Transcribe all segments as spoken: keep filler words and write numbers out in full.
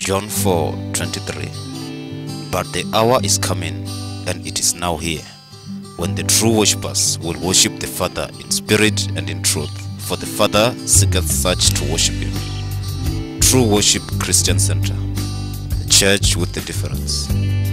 John four twenty-three. But the hour is coming, and it is now here, when the true worshippers will worship the Father in spirit and in truth, for the Father seeketh such to worship him. True Worship Christian Center, the church with the difference.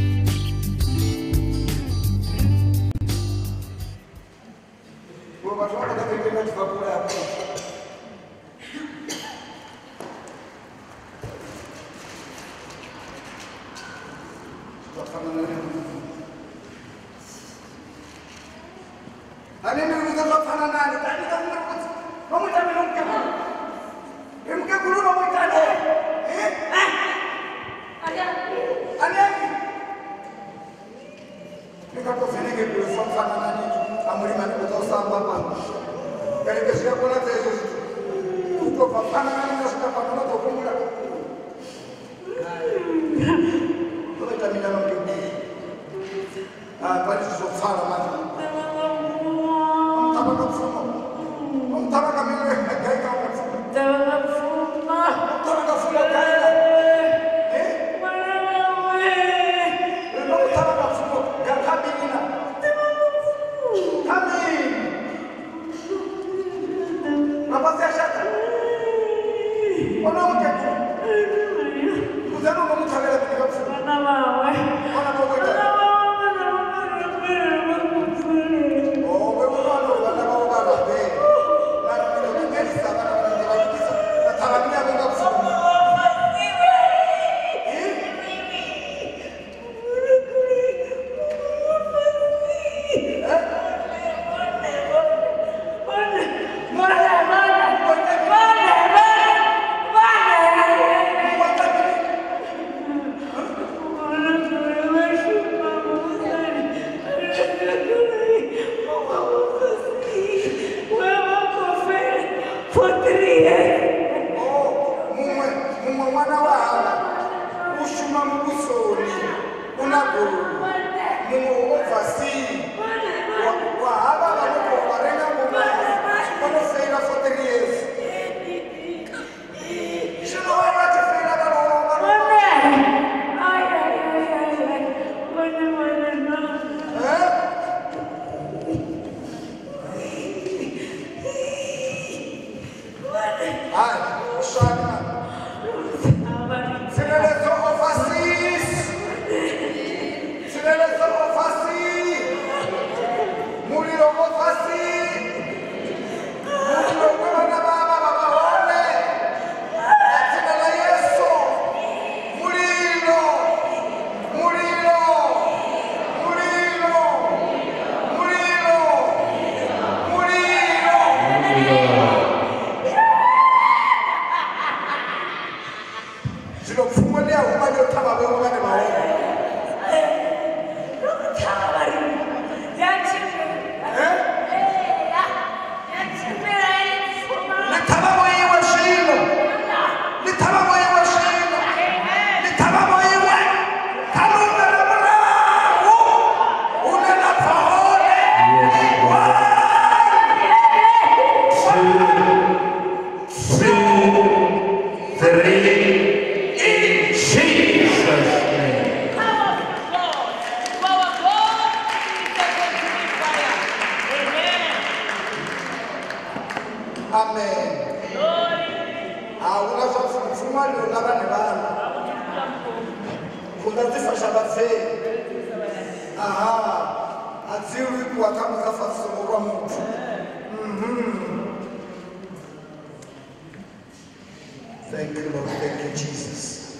Thank you, Lord. Thank you, Jesus.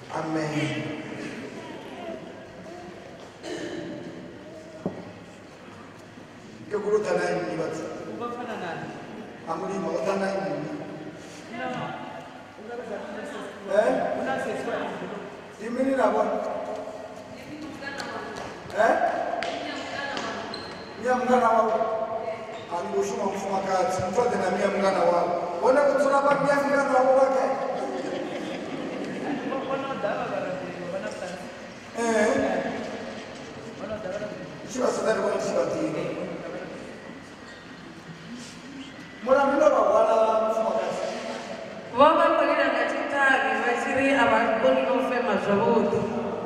Amen. Keguru tanai ni batu. Ubafana nani? Amuli mo tanai ni. Eh? Unaseswa. Imini na bwana. Eh? Mia mgana wao. Alibushuma mfuma kati. Mtote na mia mgana wao. Ona kutsura ba mia mgana wao wake. Eh? Sio sadari kwa msibati. Mwana mlo wala mfuma kati. Wama kulina katika vivasiri abakoni zwavhuḓi.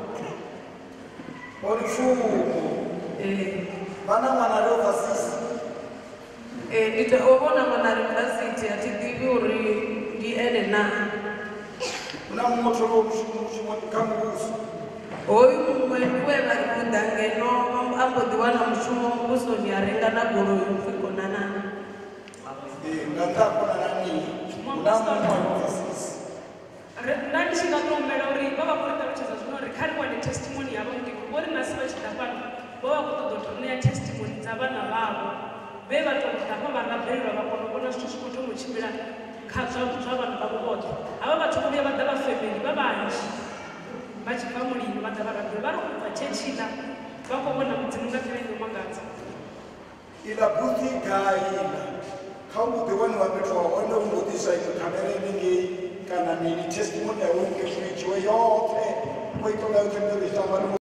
Uri fumo. Eh. Vana ṅwana ri overseas. Eh, ndi tea u vhona ṅwana ri varsity a thi ḓivhi uri ndi ene na. Hu na muṅwe tholo mushumo kha muvhuso. Hoyu muṅwe ndi we vha ri muḓa ngeno a mbo ḓi wana mushumo muvhusoni a renga na goloi upfhi Gonanani. Eh, nga nṱha ha Gonanani hu na muṅwe overseas. Nda ndi tshi nga ṱombela uri vha vha khou ri ṱalutshedza zwino uri kha ri wane testimony yavho muḓini vho ri nasi vha tshi ḓa fhano vho vha khou ṱoḓa u tou ṋea testimony dza vhana vhavho vhe vha tou ḓa fha vha rabelelwa vha kona u vhona zwithu zwi khou thoma u tshimbila kha zwa zwa vhana vhavho vhoṱhe. Havha vhathu vho vhuya vha ḓa vha family vha vhanzhi vha tshi bva mulimo vha ḓa vha rabela vha ri u bva tshetshiḽa vha khou vhona mudzimu nga nḓila ino mangadza. Iḽa buḓi gai iḽa kha u ḓi waniwa fhethu ha hone u mbo ḓiswa iṅwe khamera henengei kana mini testimony yawe ngefuridziwe yoṱhe u itola yoṱhe ndo ri tamba